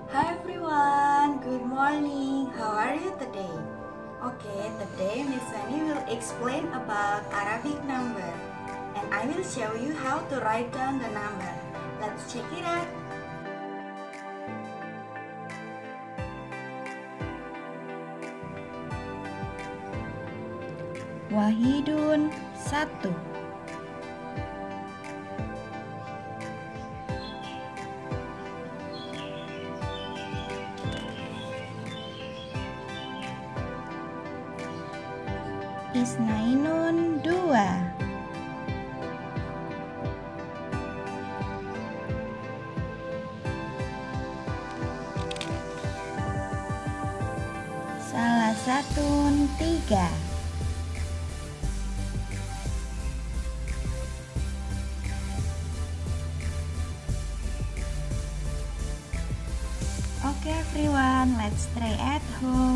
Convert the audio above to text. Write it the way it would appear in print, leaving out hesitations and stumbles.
Hi everyone, good morning. How are you today? Okay, today Miss Sunny will explain about Arabic number and I will show you how to write down the number. Let's check it out. Wahidun, satu. Isnainun, dua. Salah satun, tiga. Okay everyone, let's try at home.